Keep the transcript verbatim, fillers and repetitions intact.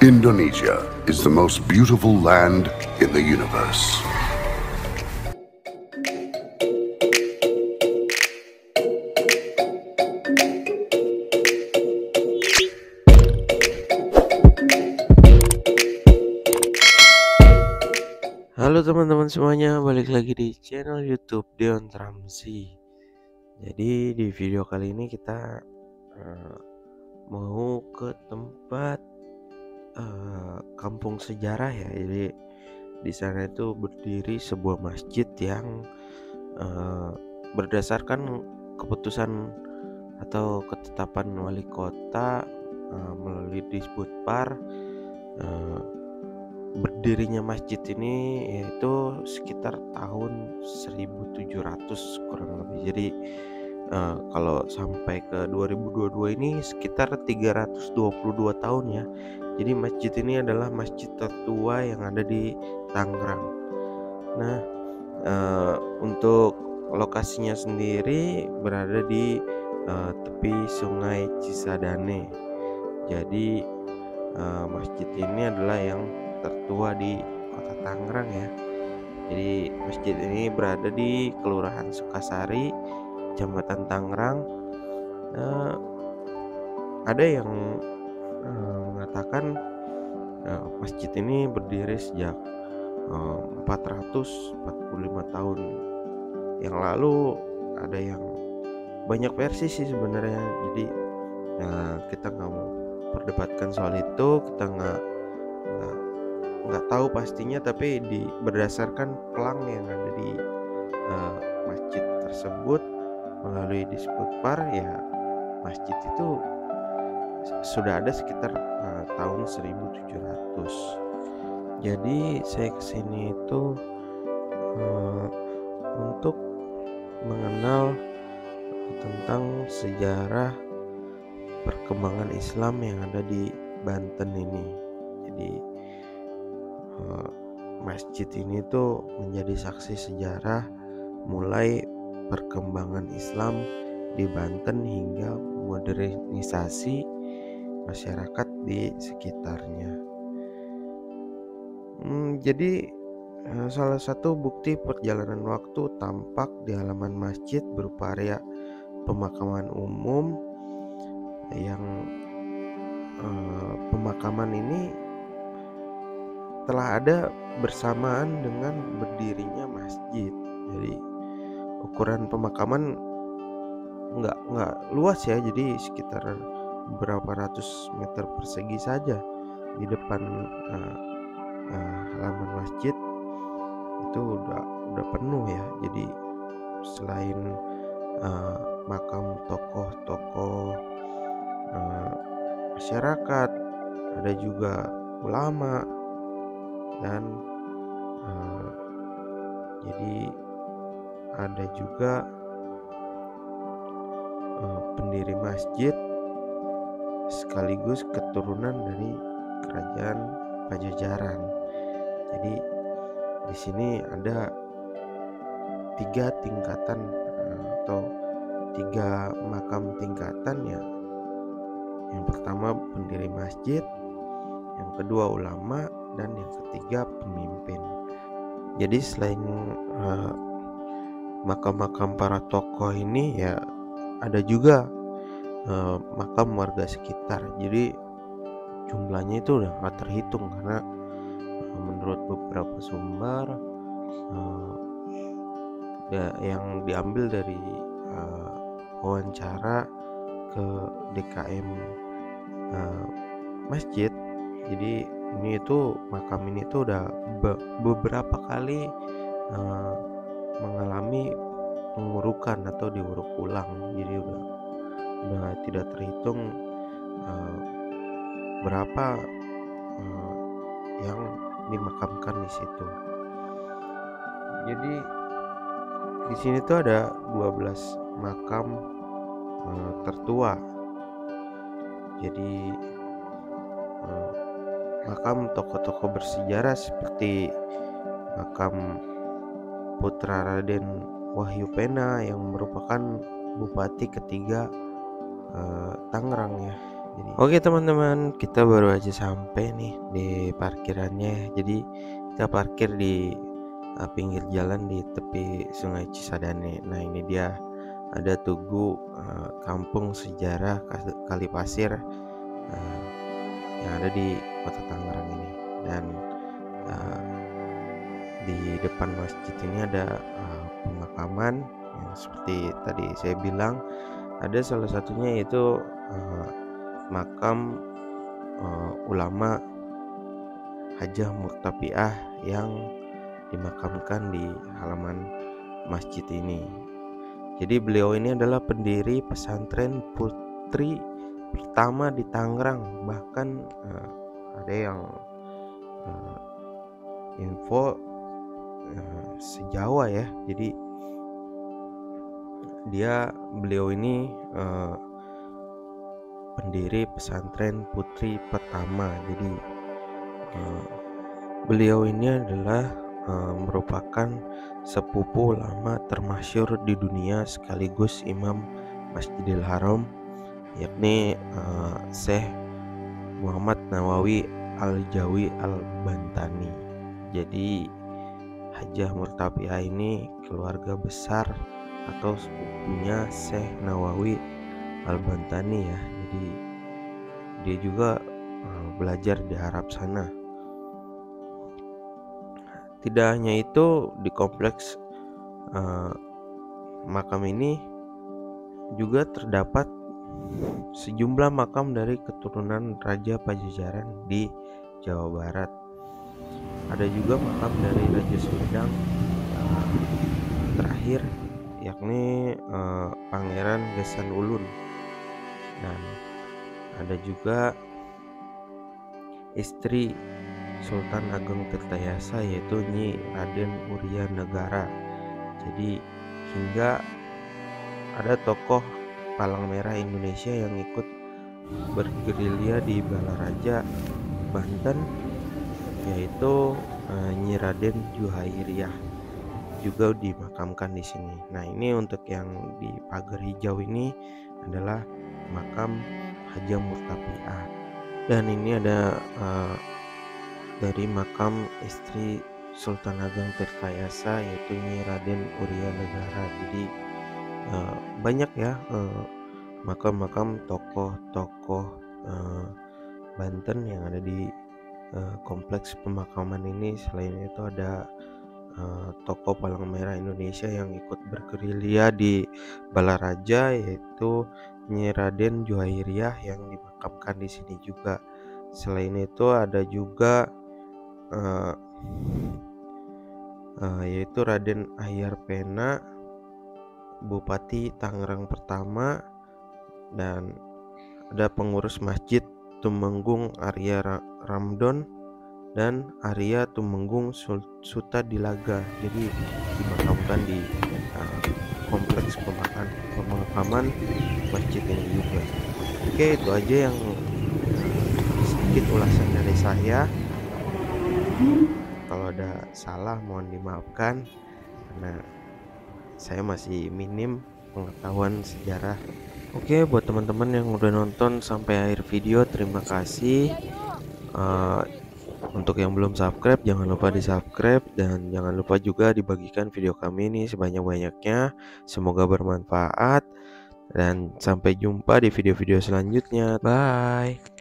Indonesia is the most beautiful land in the universe. Halo teman-teman semuanya, balik lagi di channel YouTube Dion Ramzi. Jadi di video kali ini kita uh, mau ke tempat uh, kampung sejarah ya. Jadi di sana itu berdiri sebuah masjid yang uh, berdasarkan keputusan atau ketetapan wali kota uh, melalui Disbudpar. Uh, Berdirinya masjid ini yaitu sekitar tahun seribu tujuh ratus kurang lebih. Jadi uh, kalau sampai ke dua ribu dua puluh dua ini sekitar tiga ratus dua puluh dua tahun ya. Jadi masjid ini adalah masjid tertua yang ada di Tangerang. Nah, uh, untuk lokasinya sendiri berada di uh, tepi Sungai Cisadane. Jadi uh, masjid ini adalah yang tertua di kota Tangerang ya. Jadi masjid ini berada di Kelurahan Sukasari, Kecamatan Tangerang. Uh, ada yang uh, mengatakan uh, masjid ini berdiri sejak uh, empat ratus empat puluh lima tahun yang lalu. Ada yang banyak versi sih sebenarnya. Jadi uh, kita nggak mau perdebatkan soal itu, kita nggak nggak tahu pastinya, tapi di berdasarkan pelang yang ada di uh, masjid tersebut melalui Disbudpar ya, masjid itu sudah ada sekitar uh, tahun seribu tujuh ratus. Jadi saya kesini itu uh, untuk mengenal tentang sejarah perkembangan Islam yang ada di Banten ini. Jadi masjid ini tuh menjadi saksi sejarah mulai perkembangan Islam di Banten hingga modernisasi masyarakat di sekitarnya. Hmm, jadi salah satu bukti perjalanan waktu tampak di halaman masjid berupa area pemakaman umum yang eh, pemakaman ini telah ada bersamaan dengan berdirinya masjid. Jadi ukuran pemakaman nggak nggak luas ya, jadi sekitar beberapa ratus meter persegi saja di depan uh, uh, halaman masjid itu udah udah penuh ya. Jadi selain uh, makam tokoh-tokoh uh, masyarakat, ada juga ulama. Dan uh, jadi ada juga uh, pendiri masjid sekaligus keturunan dari kerajaan Pajajaran. Jadi di sini ada tiga tingkatan uh, atau tiga makam tingkatan ya. Yang pertama pendiri masjid, yang kedua ulama, dan yang ketiga pemimpin. Jadi selain uh, makam-makam para tokoh ini ya, ada juga uh, makam warga sekitar. Jadi jumlahnya itu udah nggak terhitung karena uh, menurut beberapa sumber uh, ya, yang diambil dari uh, wawancara ke D K M uh, masjid. Jadi ini itu makam ini tuh udah be- beberapa kali uh, mengalami pengurukan atau diuruk ulang. Jadi udah udah tidak terhitung uh, berapa uh, yang dimakamkan di situ. Jadi di sini tuh ada dua belas makam uh, tertua. Jadi uh, makam tokoh-tokoh bersejarah seperti makam putra Raden Wahyu Pena yang merupakan bupati ketiga uh, Tangerang ya. Jadi, oke teman-teman, kita baru aja sampai nih di parkirannya. Jadi kita parkir di uh, pinggir jalan di tepi Sungai Cisadane. Nah ini dia, ada Tugu uh, Kampung Sejarah Kali Pasir uh, yang ada di Kota Tangerang ini. Dan uh, di depan masjid ini ada uh, pemakaman yang seperti tadi saya bilang. Ada salah satunya yaitu uh, makam uh, ulama Hajah Murtapiah yang dimakamkan di halaman masjid ini. Jadi beliau ini adalah pendiri pesantren putri pertama di Tangerang. Bahkan uh, ada yang uh, info uh, sejawa ya. Jadi dia beliau ini uh, pendiri pesantren putri pertama. Jadi uh, beliau ini adalah uh, merupakan sepupu ulama termasyhur di dunia sekaligus imam Masjidil Haram, yakni uh, Syekh Muhammad Nawawi Al-Jawi Al-Bantani. Jadi Hajah Murtapiah ini keluarga besar atau sepupunya Syekh Nawawi Al-Bantani ya. Jadi dia juga uh, belajar di Arab sana. Tidak hanya itu, di kompleks uh, makam ini juga terdapat sejumlah makam dari keturunan Raja Pajajaran di Jawa Barat. Ada juga makam dari Raja Sumedang uh, terakhir, yakni uh, Pangeran Gesan Ulun. Dan ada juga istri Sultan Ageng Tirtayasa, yaitu Nyi Raden Uria Negara. Jadi hingga ada tokoh Palang Merah Indonesia yang ikut bergerilya di Balaraja, Banten, yaitu uh, Nyi Raden Juhairiyah, juga dimakamkan di sini. Nah ini untuk yang di pagar hijau ini adalah makam Hajah Murtapiah. Dan ini ada uh, dari makam istri Sultan Ageng Tirtayasa, yaitu Nyi Raden Uria Negara. Jadi uh, banyak ya uh, makam-makam tokoh-tokoh uh, Banten yang ada di uh, kompleks pemakaman ini. Selain itu ada Uh, tokoh Palang Merah Indonesia yang ikut bergerilya di Balaraja, yaitu Nyi Raden Juhairiyah yang dimakamkan di sini juga. Selain itu ada juga uh, uh, yaitu Raden Ahyar Pena, Bupati Tangerang pertama, dan ada pengurus masjid Tumenggung Arya Ramdon dan Arya Tumenggung Sutadilaga. Jadi dimakamkan di uh, kompleks pemakaman pemakaman masjid ini juga. Oke, itu aja yang uh, sedikit ulasan dari saya. Kalau ada salah mohon dimaafkan, karena saya masih minim pengetahuan sejarah. Oke, buat teman-teman yang udah nonton sampai akhir video, terima kasih. uh, Untuk yang belum subscribe, jangan lupa di subscribe, dan jangan lupa juga dibagikan video kami ini sebanyak-banyaknya. Semoga bermanfaat, dan sampai jumpa di video-video selanjutnya. Bye.